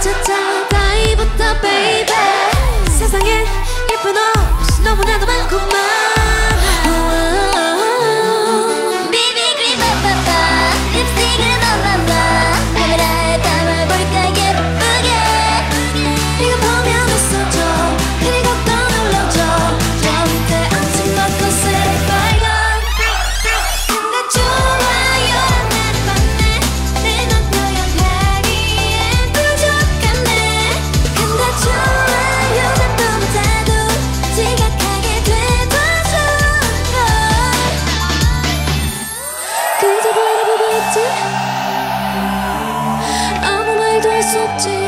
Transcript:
차차차 다이부터 베이베 세상에 예쁜 옷 너무나도 많구만 비비크림 빠빠빠 립스틱을 넣어봐 카메라에 담아볼까 예쁘게 이거 보면 웃어줘 그리고 또 눌러줘 저 밑에 아침 벚꽃을 발견 근데 좋아요 내 맘에 내 남녀연하기엔 부족하네 근데 좋아요 나도 지각하게 돼봐줘 그저 바라보고 있지 아무 말도 할 수 없지